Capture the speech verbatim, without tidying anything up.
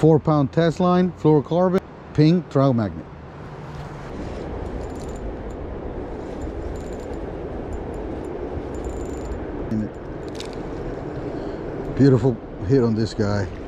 four pound test line, fluorocarbon, Pink Trout magnet. Beautiful hit on this guy.